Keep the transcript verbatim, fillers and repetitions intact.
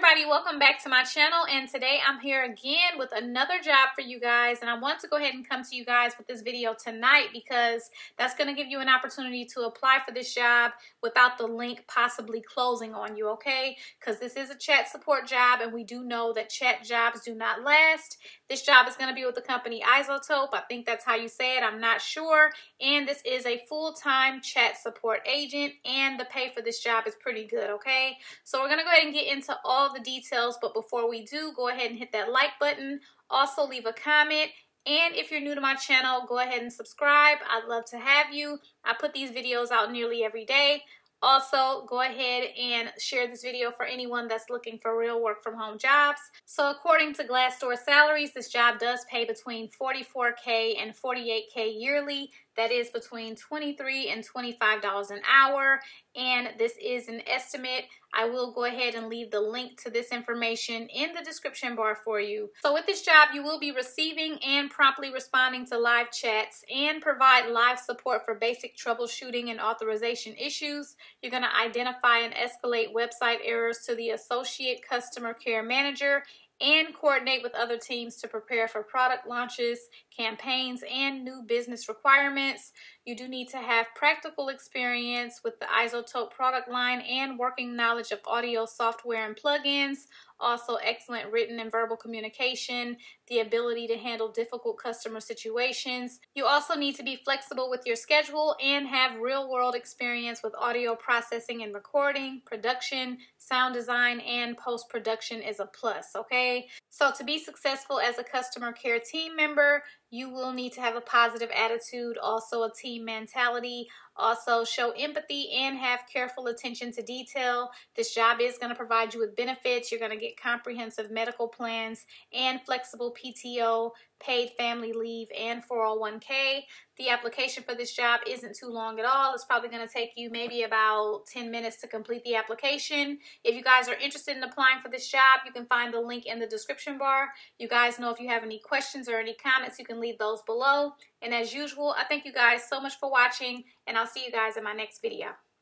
everybody, welcome back to my channel, and today I'm here again with another job for you guys. And I want to go ahead and come to you guys with this video tonight because that's going to give you an opportunity to apply for this job without the link possibly closing on you, okay? Because this is a chat support job, and we do know that chat jobs do not last. This job is going to be with the company iZotope. I think that's how you say it. I'm not sure. And this is a full-time chat support agent, and the pay for this job is pretty good, okay? So we're going to go ahead and get into all the details, but before we do, go ahead and hit that like button. Also, leave a comment. And if you're new to my channel, go ahead and subscribe. I'd love to have you. I put these videos out nearly every day. Also, go ahead and share this video for anyone that's looking for real work from home jobs. So according to Glassdoor salaries, this job does pay between forty-four K and forty-eight K yearly. That is between twenty-three and twenty-five dollars an hour. And this is an estimate. I will go ahead and leave the link to this information in the description bar for you. So with this job, you will be receiving and promptly responding to live chats and provide live support for basic troubleshooting and authorization issues. You're going to identify and escalate website errors to the associate customer care manager and coordinate with other teams to prepare for product launches, campaigns, and new business requirements. You do need to have practical experience with the iZotope product line and working knowledge of audio software and plugins. Also, excellent written and verbal communication, the ability to handle difficult customer situations. You also need to be flexible with your schedule and have real-world experience with audio processing and recording, production, sound design, and post-production is a plus, okay? So to be successful as a customer care team member, you will need to have a positive attitude, also a team mentality, also show empathy and have careful attention to detail. This job is going to provide you with benefits. You're going to get comprehensive medical plans and flexible P T O, paid family leave, and four oh one K. The application for this job isn't too long at all. It's probably going to take you maybe about ten minutes to complete the application. If you guys are interested in applying for this job, you can find the link in the description bar. You guys know if you have any questions or any comments, you can leave those below. And as usual, I thank you guys so much for watching, and I'll see you guys in my next video.